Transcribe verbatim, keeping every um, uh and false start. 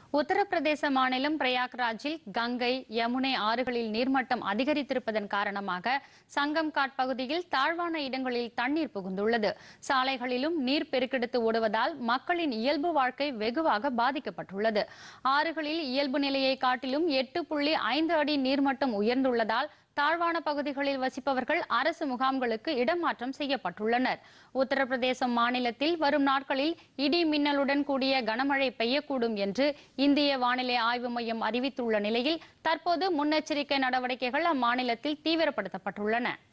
உத்தரப்பிரதேச மாநிலம் பிரயாக்ராஜில் கங்கை, யமுனை ஆறுகளில் நீர்மட்டம் அதிகரித்திருப்பதன் காரணமாக சங்கம் காட் பகுதியில் தாழ்வான இடங்களில் தண்ணீர் புகுந்துள்ளது. சாலைகளிலும் நீர் பெருக்கெடுத்து ஓடுவதால் மக்களின் இயல்பு வாழ்க்கை வெகுவாக பாதிக்கப்பட்டுள்ளது. ஆறுகளில் இயல்பு நிலையை காட்டிலும் எட்டு புள்ளி ஐந்து அடி நீர்மட்டம் உயர்ந்துள்ளதால் தாழ்வான பகுதிகளில் வசிப்பவர்கள் அரசு முகாம்களுக்கு இடமாற்றம் செய்யப்பட்டுள்ளனர். உத்தரப்பிரதேசம் மாநிலத்தில் வரும் நாட்களில் இடி மின்னலுடன் கூடிய கனமழை பெய்யக்கூடும் என்று இந்திய வானிலை ஆய்வு மையம் அறிவித்துள்ள நிலையில் தற்போது முன்னெச்சரிக்கை நடவடிக்கைகள் அம்மாநிலத்தில் தீவிரப்படுத்தப்பட்டுள்ளன.